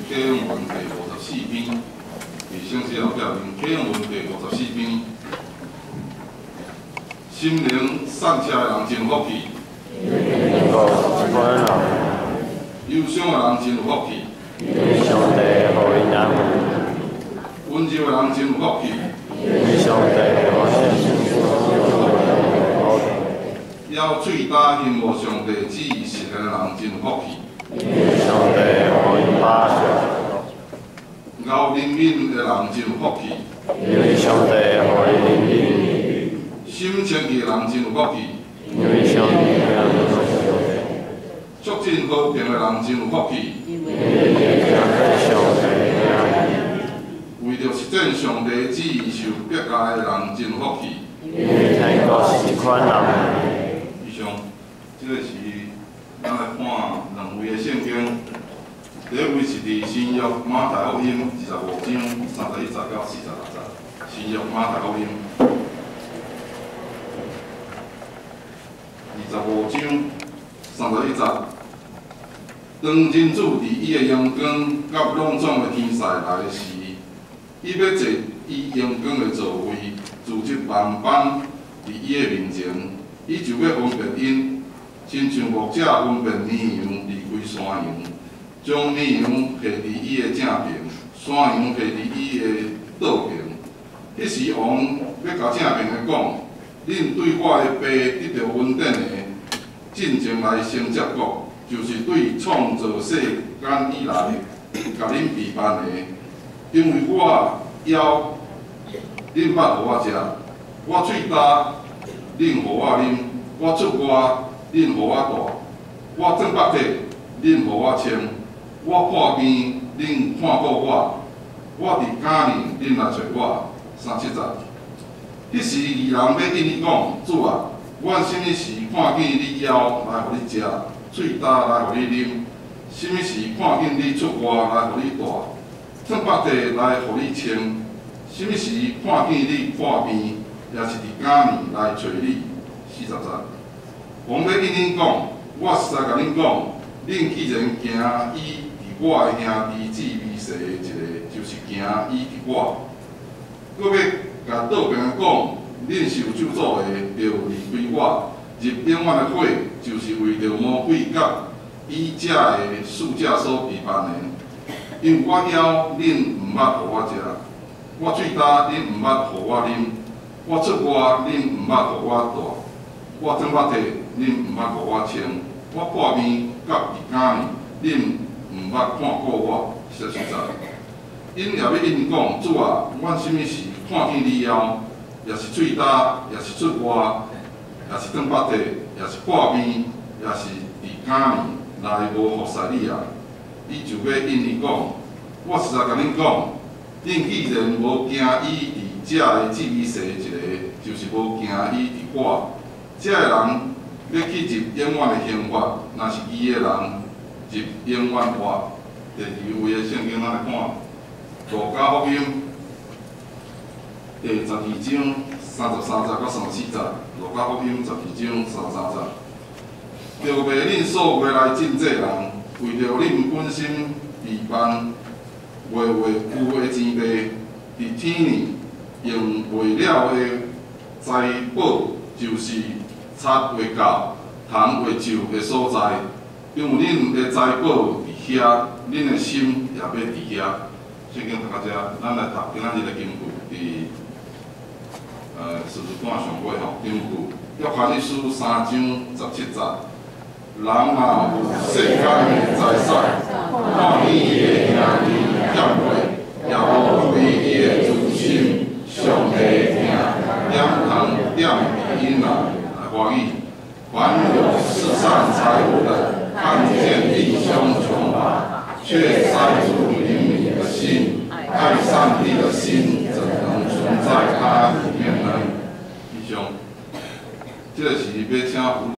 启用文第54篇，伫省市后壁面启用文第54篇。心灵散车的人真福气，忧伤的人真有福气， 上帝互因安慰。 温柔的人真有福气， 上帝互要嘴打因无上帝旨意实现的人真有福气， 上帝互因把握。 熬灵敏的人真有福气， 因为上帝互伊灵敏。 心清气的人真有福气， 因为上帝让人足尽和平的人真有福气， 因为上帝为着实践上帝旨意受迫害的人真有福气。 因为天国是款人。 以上，这个是咱来看两位的圣经。第一位是伫新约马太福音25章31节到46节。新约马太福音25章31节。当真主伫伊的阳光甲朗总的天使来时，伊要坐伊阳光的座位，自执万邦伫伊的面前，伊就要分别因，亲像牧者分别绵羊离开山羊，将绵羊下伫伊的正边，山羊下伫伊的倒边。迄时王要甲正边的讲：恁对我的爸得到恩典的，进前来升接国。就是对创造世间以来，甲恁陪伴的，因为我枵，恁捌互我食；我喙焦，恁互我啉；我出外，恁互我住；我转北体，恁互我穿；我破病，恁看顾我；我伫家里，恁来找我。37节，迄时二人要应伊讲：主啊，阮什么时看见你枵来互你食？喙焦来互你啉，什么时看见你出外来互你住，转北地来互你穿，什么时看见你破病，也是伫家里来找你。40节，王要应恁讲，我实在甲恁讲，恁既然行伊伫我的兄弟姊妹世的一个，就是行伊伫我。搁要甲倒边的讲，恁受咒诅的，就离开我。入永远的火，就是为着魔鬼甲伊遮的使者所陪伴的。因为我枵，恁毋捌互我食；我喙焦，恁毋捌互我啉；我出外，恁毋捌互我住；我转北体，恁毋捌互我穿；我破病，甲伫家里，恁毋捌看顾我。44节，因也要因讲：主啊，阮什么时看见你枵，也是喙焦，也是出外。也是转北地，也是破病，也是伫家里来无服侍你啊！伊就要因伊讲，我实在甲恁讲，恁既然无行伊伫遮的姊妹世一个，就是无行伊伫我。遮个人要去入永远的刑罚，若是伊的人入永远活。第二位的圣经咱来看，路加福音第12章33节到34节。路加福音12章33节，着卖恁所买来进这人，为着恁本身备办月有的钱币，伫天呢用未了的财宝，就是贼未到、虫未就的所在。因为恁的财宝伫遐，恁的心也要伫遐。圣经读到遮，咱来读今仔日的经句伫。试试看上尾吼，根据约翰一书3章17节，人若有世间的财产，看见伊的兄弟欠过，也无为伊的自心，上帝听，点通点比因来欢喜。凡有世上财物的，看见弟兄穷乏，却塞住灵敏的心，爱上帝的心，怎能存在他里面呢？以上，这个是要请。